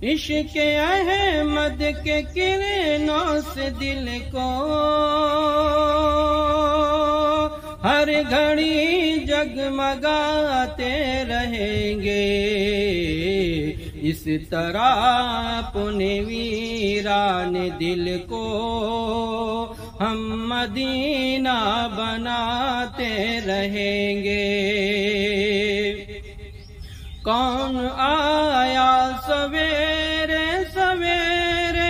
عشق احمد کے کرنوں سے دل کو ہر گھڑی جگمگاتے رہیں گے، اس طرح اپنے ویران دل کو ہم مدینہ بناتے رہیں گے۔ کون آیا سویرے سویرے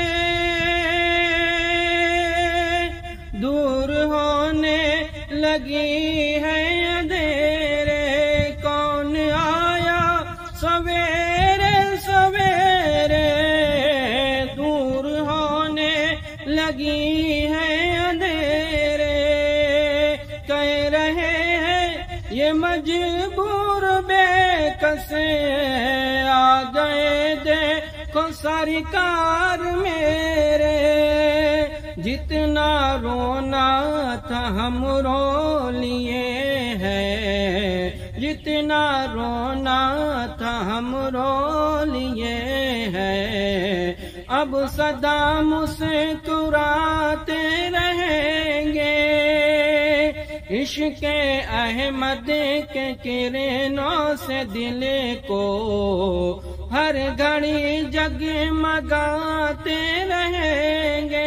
دور ہونے لگی ہے اندھیرے، کون آیا سویرے سویرے دور ہونے لگی ہے اندھیرے، کہہ رہے ہیں یہ مجبور بے کسے آ گئے دیکھو سرکار میرے، جتنا رونا تھا ہم رو لیے ہیں، جتنا رونا تھا ہم رو لیے ہیں، اب سدا مسکراتے رہیں گے، عشق احمد کے کرنوں سے دل کو ہر گھڑی جگمگاتے رہیں گے۔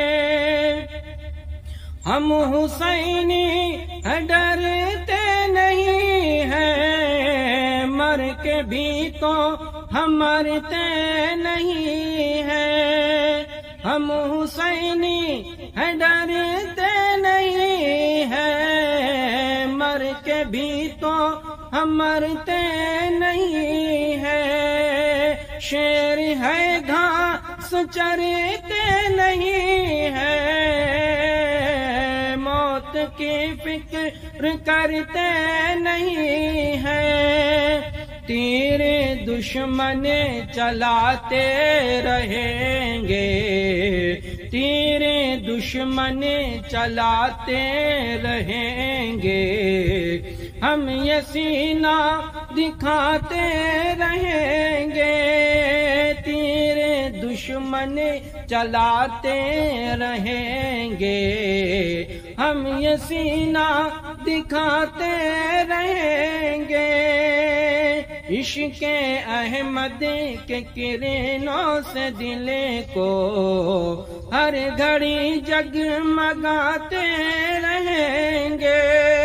ہم حسینی ڈرتے نہیں ہیں، مر کے بھی تو ہم مرتے نہیں ہیں، ہم حسینی ڈرتے نہیں ہیں، مر کے بھی تو ہم مرتے نہیں ہیں، شیر ہے گھاس چرتے نہیں ہیں، موت کی فکر کرتے نہیں ہیں، تیر دشمن چلاتے رہیں گے، تیر دشمن چلاتے رہیں گے، ہم یہ سینہ دکھاتے رہیں گے، تیر دشمن چلاتے رہیں گے، ہم یہ سینہ دکھاتے رہیں گے، عشق احمد کے کرنوں سے دل کو ہر گھڑی جگمگاتے رہیں گے۔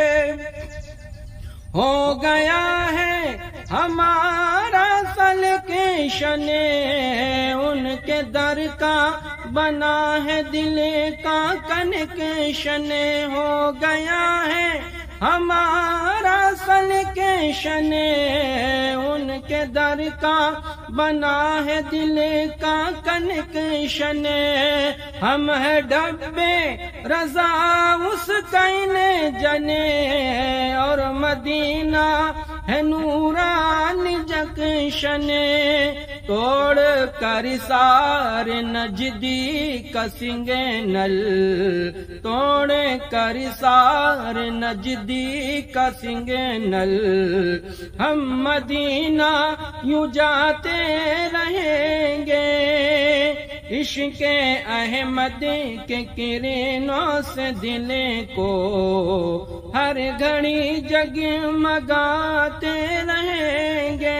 ہو گیا ہے ہمارا سلکشن، ان کے در کا بنا ہے دل کا کنکشن، ہو گیا ہے ہمارا سلکشن، ان کے در کا بنا ہے دل کا کنکشن، ہم ہے ڈبے رضا اس کینے جنے، اور مدینہ ہے نوران جکشن، توڑ کر سار نجدی کسیں گے نل، توڑ کر سار نجدی کسیں گے نل، ہم مدینہ یوں جاتے رہیں گے، عشق احمد کے کرنوں سے دل کو ہر گھڑی جگمگاتے رہیں گے۔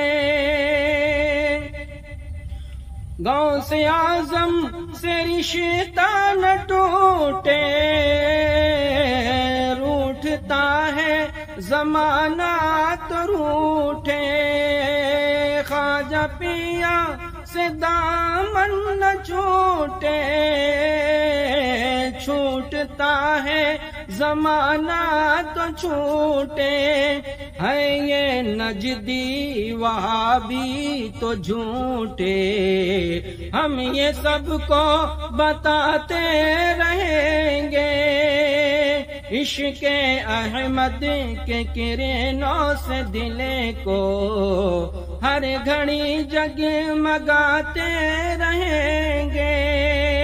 غوث اعظم سے رشتہ نہ ٹوٹے، روٹھتا ہے زمانہ تو روٹھے، خواجہ پیا سے دامن نہ چھوٹے، چھوٹتا ہے زمانہ تو چھوٹے، ہے یہ نجدی وہابی تو جھوٹے، ہم یہ سب کو بتاتے رہیں گے، عشق احمد کے کرنوں سے دل کو ہر گھڑی جگمگاتے رہیں گے۔